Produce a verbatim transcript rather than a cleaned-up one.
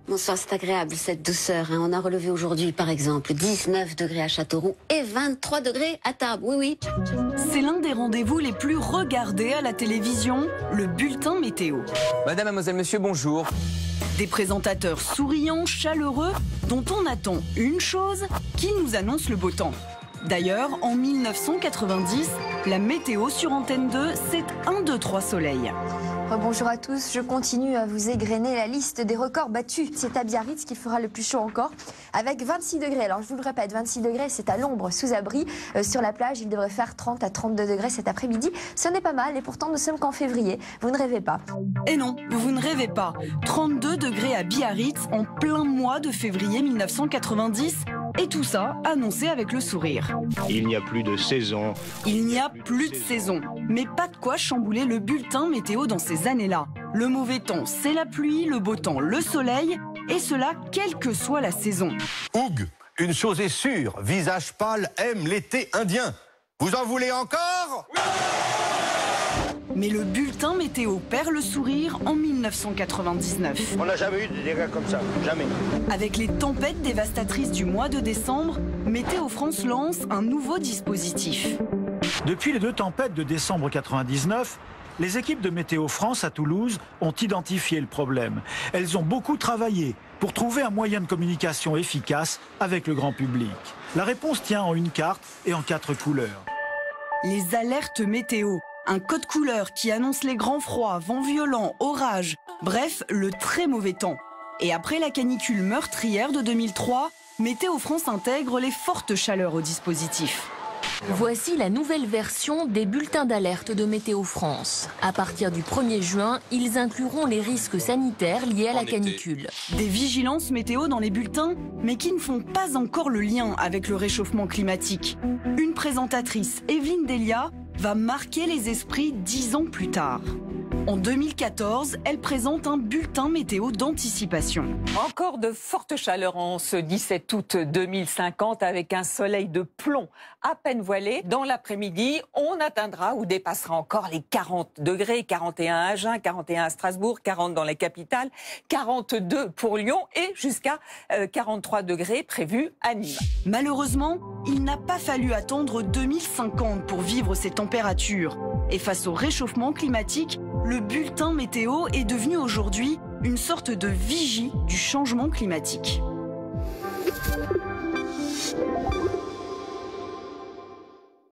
Bonsoir, c'est agréable cette douceur. Hein. On a relevé aujourd'hui, par exemple, dix-neuf degrés à Châteauroux et vingt-trois degrés à Tarbes. Oui, oui. C'est l'un des rendez-vous les plus regardés à la télévision, le bulletin météo. Madame, mademoiselle, monsieur, bonjour. Des présentateurs souriants, chaleureux, dont on attend une chose, qu'ils nous annoncent le beau temps. D'ailleurs, en mille neuf cent quatre-vingt-dix, la météo sur Antenne deux, c'est un, deux, trois soleil. Bonjour à tous, je continue à vous égrener la liste des records battus. C'est à Biarritz qui fera le plus chaud encore, avec vingt-six degrés. Alors je vous le répète, vingt-six degrés, c'est à l'ombre, sous abri. Euh, sur la plage, il devrait faire trente à trente-deux degrés cet après-midi. Ce n'est pas mal et pourtant nous sommes qu'en février. Vous ne rêvez pas. Et non, vous ne rêvez pas. trente-deux degrés à Biarritz en plein mois de février mille neuf cent quatre-vingt-dix. Et tout ça annoncé avec le sourire. Il n'y a plus de saison. Il n'y a plus de saison. Mais pas de quoi chambouler le bulletin météo dans ces années-là. Le mauvais temps, c'est la pluie, le beau temps, le soleil, et cela quelle que soit la saison. Hugues, une chose est sûre, visage pâle aime l'été indien. Vous en voulez encore? Oui. Mais le bulletin météo perd le sourire en mille neuf cent quatre-vingt-dix-neuf. On n'a jamais eu de dégâts comme ça, jamais. Avec les tempêtes dévastatrices du mois de décembre, Météo France lance un nouveau dispositif. Depuis les deux tempêtes de décembre quatre-vingt-dix-neuf, les équipes de Météo France à Toulouse ont identifié le problème. Elles ont beaucoup travaillé pour trouver un moyen de communication efficace avec le grand public. La réponse tient en une carte et en quatre couleurs. Les alertes météo. Un code couleur qui annonce les grands froids, vents violents, orages, bref, le très mauvais temps. Et après la canicule meurtrière de deux mille trois, Météo France intègre les fortes chaleurs au dispositif. Voici la nouvelle version des bulletins d'alerte de Météo France. À partir du premier juin, ils incluront les risques sanitaires liés à la canicule. Des vigilances météo dans les bulletins, mais qui ne font pas encore le lien avec le réchauffement climatique. Une présentatrice, Evelyne Delia, va marquer les esprits dix ans plus tard. En deux mille quatorze, elle présente un bulletin météo d'anticipation. Encore de fortes chaleurs en ce dix-sept août deux mille cinquante avec un soleil de plomb à peine voilé. Dans l'après-midi, on atteindra ou dépassera encore les quarante degrés, quarante et un à Agen, quarante et un à Strasbourg, quarante dans la capitale, quarante-deux pour Lyon et jusqu'à quarante-trois degrés prévus à Nîmes. Malheureusement, il n'a pas fallu attendre deux mille cinquante pour vivre ces températures. Et face au réchauffement climatique, le bulletin météo est devenu aujourd'hui une sorte de vigie du changement climatique.